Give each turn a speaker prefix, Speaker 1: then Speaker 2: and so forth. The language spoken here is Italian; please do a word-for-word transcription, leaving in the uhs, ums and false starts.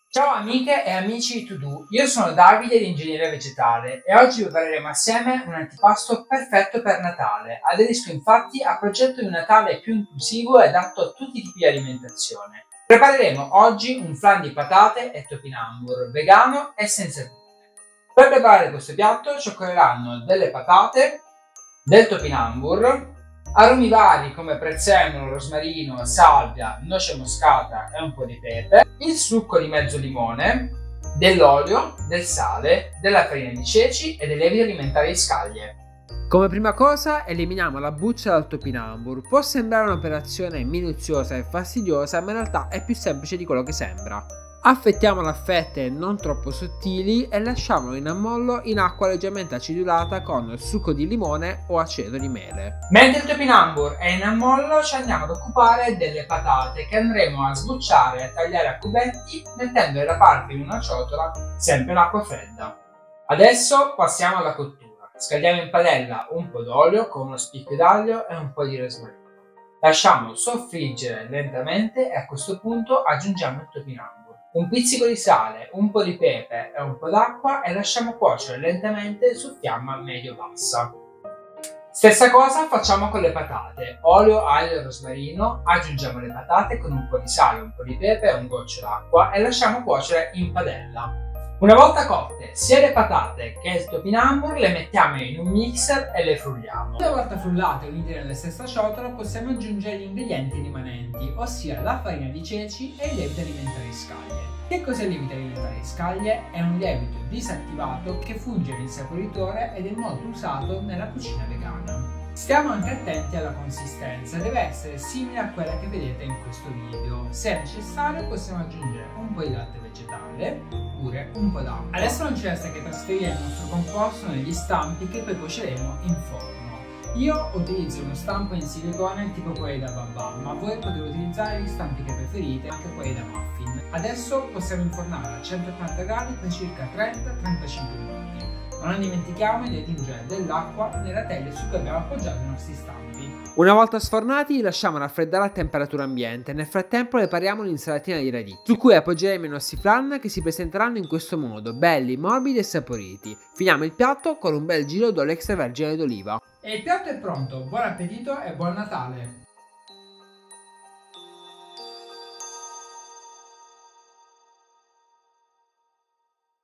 Speaker 1: Ciao amiche e amici di To Do, io sono Davide di Ingegneria Vegetale e oggi prepareremo assieme un antipasto perfetto per Natale. Aderisco infatti al progetto di un Natale più inclusivo e adatto a tutti i tipi di alimentazione. Prepareremo oggi un flan di patate e topinambur vegano e senza glutine. Per preparare questo piatto ci occorreranno delle patate, del topinambur, aromi vari come prezzemolo, rosmarino, salvia, noce moscata e un po' di pepe, il succo di mezzo limone, dell'olio, del sale, della farina di ceci e dei lieviti alimentari di scaglie.
Speaker 2: Come prima cosa eliminiamo la buccia dal topinambur. Può sembrare un'operazione minuziosa e fastidiosa, ma in realtà è più semplice di quello che sembra. Affettiamolo a fette non troppo sottili e lasciamolo in ammollo in acqua leggermente acidulata con succo di limone o aceto di mele.
Speaker 1: Mentre il topinambur è in ammollo ci andiamo ad occupare delle patate che andremo a sbucciare e a tagliare a cubetti mettendole da parte in una ciotola sempre in acqua fredda. Adesso passiamo alla cottura. Scaldiamo in padella un po' d'olio con uno spicchio d'aglio e un po' di rosmarino. Lasciamo soffriggere lentamente e a questo punto aggiungiamo il topinambur. Un pizzico di sale, un po' di pepe e un po' d'acqua e lasciamo cuocere lentamente su fiamma medio-bassa. Stessa cosa facciamo con le patate. Olio, aglio e rosmarino, aggiungiamo le patate con un po' di sale, un po' di pepe e un goccio d'acqua e lasciamo cuocere in padella. Una volta cotte sia le patate che il topinambur le mettiamo in un mixer e le frulliamo. Una volta frullate e unite nella stessa ciotola possiamo aggiungere gli ingredienti rimanenti, ossia la farina di ceci e il lievito alimentare di scaglie. Che cos'è il lievito alimentare di scaglie? È un lievito disattivato che funge da insaporitore ed è molto usato nella cucina vegana. Stiamo anche attenti alla consistenza, deve essere simile a quella che vedete in questo video. Se necessario possiamo aggiungere un po' di latte vegetale oppure un po' d'acqua. Adesso non ci resta che trasferire il nostro composto negli stampi che poi cuoceremo in forno. Io utilizzo uno stampo in silicone tipo quelli da babà, ma voi potete utilizzare gli stampi che preferite, anche quelli da muffin. Adesso possiamo infornare a centottanta gradi per circa trenta trentacinque minuti. Ma non dimentichiamo di aggiungere dell'acqua nella teglia su cui abbiamo appoggiato i nostri stampi.
Speaker 2: Una volta sfornati li lasciamo raffreddare a temperatura ambiente. Nel frattempo prepariamo l'insalatina di radicchio, su cui appoggeremo i nostri flan che si presenteranno in questo modo, belli, morbidi e saporiti. Finiamo il piatto con un bel giro d'olio extravergine d'oliva.
Speaker 1: E il piatto è pronto, buon appetito e buon Natale!